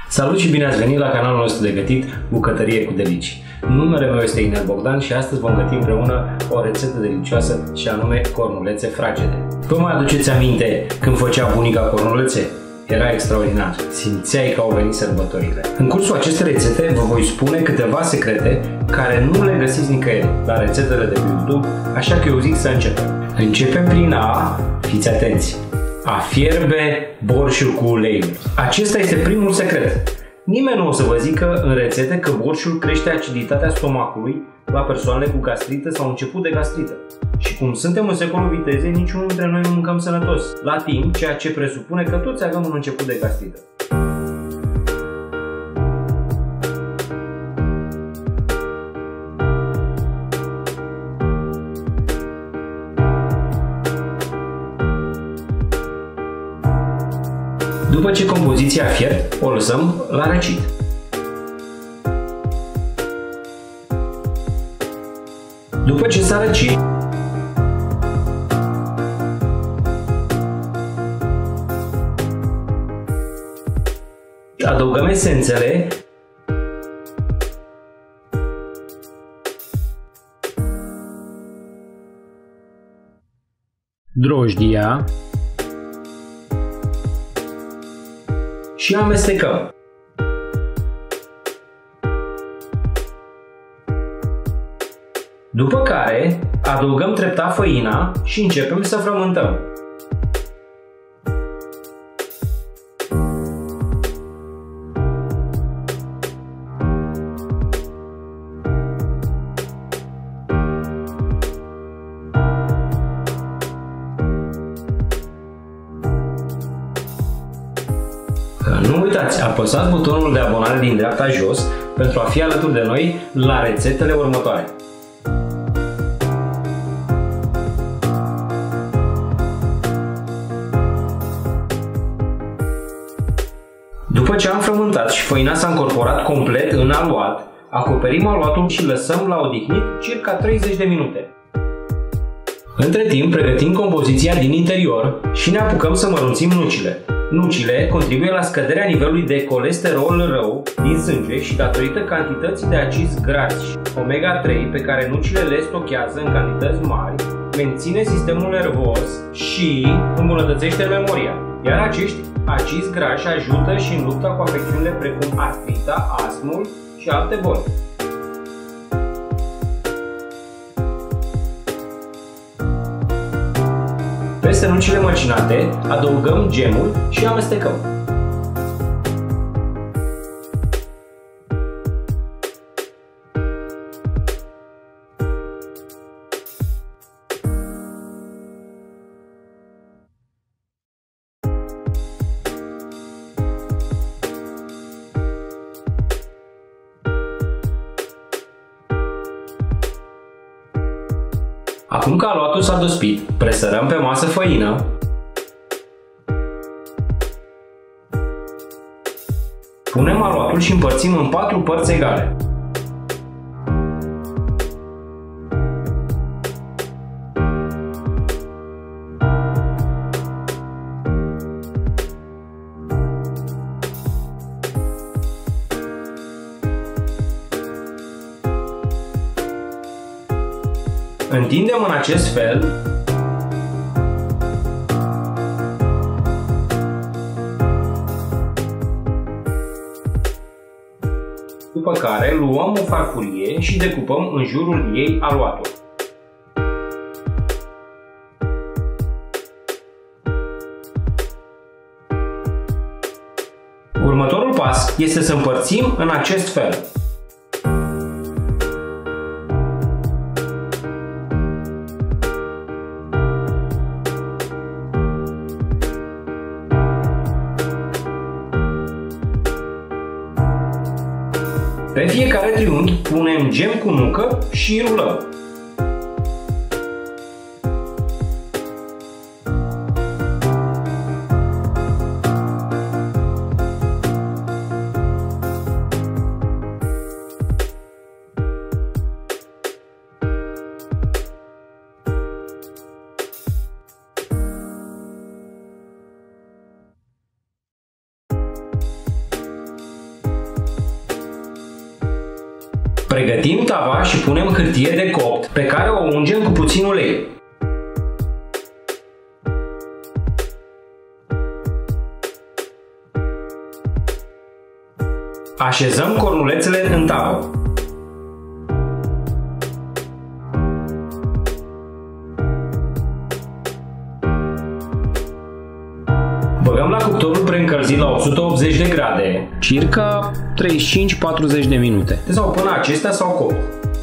Salut și bine ați venit la canalul nostru de gătit Bucătărie cu Delicii. Numele meu este Inel Bogdan și astăzi vom găti împreună o rețetă delicioasă și anume cornulețe fragede. Vă mai aduceți aminte când făcea bunica cornulețe? Era extraordinar, simțeai că au venit sărbătorile. În cursul acestei rețete vă voi spune câteva secrete care nu le găsiți nicăieri la rețetele de pe YouTube, așa că eu zic să începem. Începem prin a, fiți atenți, a fierbe borșul cu uleiul. Acesta este primul secret. Nimeni nu o să vă zică în rețete că borșul crește aciditatea stomacului la persoanele cu gastrită sau început de gastrită. Și cum suntem în secolul vitezei, niciunul dintre noi nu mâncăm sănătos la timp, ceea ce presupune că toți avem un început de gastrită. După ce compoziția a fiert, o lăsăm la răcit. După ce s-a răcit, adăugăm esențele drojdia și amestecăm. După care adăugăm treptat făina și începem să frământăm. Nu uitați, apăsați butonul de abonare din dreapta jos pentru a fi alături de noi la rețetele următoare. După ce am frământat și făina s-a încorporat complet în aluat, acoperim aluatul și lăsăm la odihnit circa 30 de minute. Între timp pregătim compoziția din interior și ne apucăm să mărunțim nucile. Nucile contribuie la scăderea nivelului de colesterol rău din sânge și datorită cantității de acizi grași omega-3 pe care nucile le stochează în cantități mari, menține sistemul nervos și îmbunătățește memoria. Iar acești acizi grași ajută și în lupta cu afecțiunile precum artrita, astmul și alte boli. Peste nucile măcinate adăugăm gemul și amestecăm. Acum că aluatul s-a despit, presărăm pe masă făină, punem aluatul și împărțim în 4 părți egale. Întindem în acest fel după care luăm o farfurie și decupăm în jurul ei aluatul. Următorul pas este să împărțim în acest fel. Pe fiecare triunghi punem gem cu nucă și rulăm. Pregătim tava și punem hârtie de copt pe care o ungem cu puțin ulei. Așezăm cornulețele în tavă. Băgăm la cuptorul preîncălzit la 180 de grade, circa 35-40 de minute, sau până acestea s-au copt.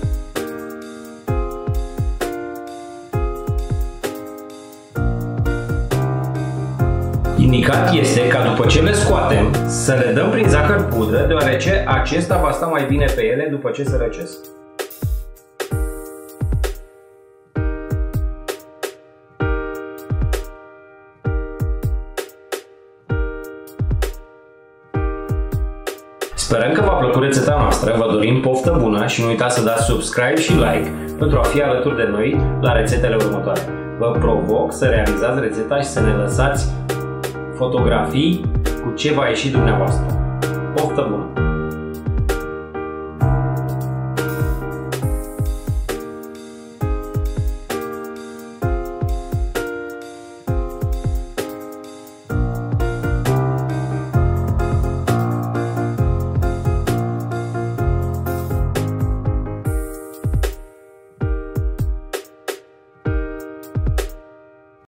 Indicat este ca după ce le scoatem să le dăm prin zahăr pudră, deoarece acesta va sta mai bine pe ele după ce se răcesc. Sperăm că v-a plăcut rețeta noastră, vă dorim poftă bună și nu uitați să dați subscribe și like pentru a fi alături de noi la rețetele următoare. Vă provoc să realizați rețeta și să ne lăsați fotografii cu ce va ieși dumneavoastră. Poftă bună!